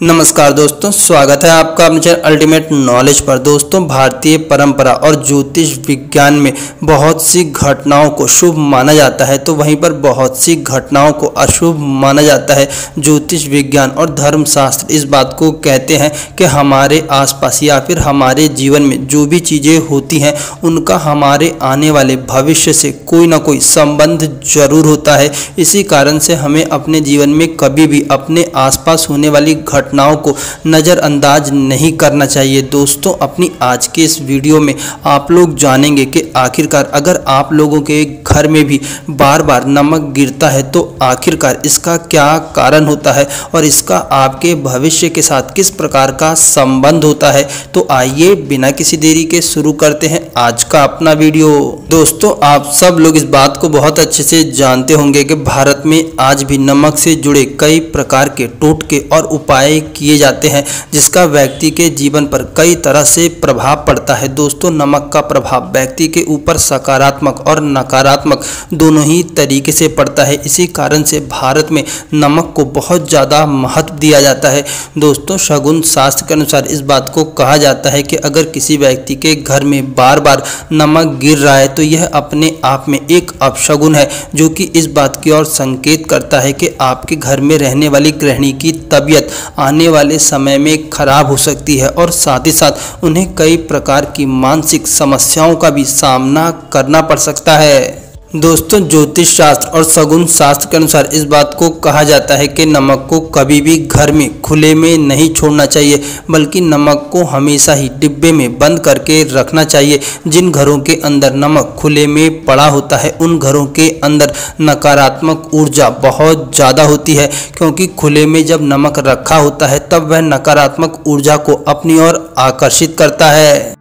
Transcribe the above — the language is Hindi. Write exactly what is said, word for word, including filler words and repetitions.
नमस्कार दोस्तों, स्वागत है आपका अपने चैनल अल्टीमेट नॉलेज पर। दोस्तों, भारतीय परंपरा और ज्योतिष विज्ञान में बहुत सी घटनाओं को शुभ माना जाता है, तो वहीं पर बहुत सी घटनाओं को अशुभ माना जाता है। ज्योतिष विज्ञान और धर्मशास्त्र इस बात को कहते हैं कि हमारे आसपास या फिर हमारे जीवन में जो भी चीज़ें होती हैं उनका हमारे आने वाले भविष्य से कोई ना कोई संबंध जरूर होता है। इसी कारण से हमें अपने जीवन में कभी भी अपने आसपास होने वाली घटनाओं को नज़रअंदाज नहीं करना चाहिए। दोस्तों, अपनी आज के इस वीडियो में आप लोग जानेंगे कि आखिरकार अगर आप लोगों के घर में भी बार बार नमक गिरता है तो आखिरकार इसका क्या कारण होता है और इसका आपके भविष्य के साथ किस प्रकार का संबंध होता है। तो आइए बिना किसी देरी के शुरू करते हैं आज का अपना वीडियो। दोस्तों, आप सब लोग इस बात को बहुत अच्छे से जानते होंगे कि भारत में आज भी नमक से जुड़े कई प्रकार के टोटके और उपाय किए जाते हैं जिसका व्यक्ति के जीवन पर कई तरह से प्रभाव पड़ता है। दोस्तों, नमक का प्रभाव व्यक्ति के ऊपर सकारात्मक और नकारात्मक दोनों ही तरीके से पड़ता है। इसी कारण से भारत में नमक को बहुत ज़्यादा महत्व दिया जाता है। दोस्तों, शगुन शास्त्र के अनुसार इस बात को कहा जाता है कि अगर किसी व्यक्ति के घर में बार बार नमक गिर रहा है तो यह अपने आप में एक अपशगुन है, जो कि इस बात की ओर संकेत करता है कि आपके घर में रहने वाली गृहिणी की तबीयत आने वाले समय में खराब हो सकती है और साथ ही साथ उन्हें कई प्रकार की मानसिक समस्याओं का भी सामना करना पड़ सकता है। दोस्तों, ज्योतिष शास्त्र और शगुन शास्त्र के अनुसार इस बात को कहा जाता है कि नमक को कभी भी घर में खुले में नहीं छोड़ना चाहिए, बल्कि नमक को हमेशा ही डिब्बे में बंद करके रखना चाहिए। जिन घरों के अंदर नमक खुले में पड़ा होता है उन घरों के अंदर नकारात्मक ऊर्जा बहुत ज़्यादा होती है, क्योंकि खुले में जब नमक रखा होता है तब वह नकारात्मक ऊर्जा को अपनी ओर आकर्षित करता है।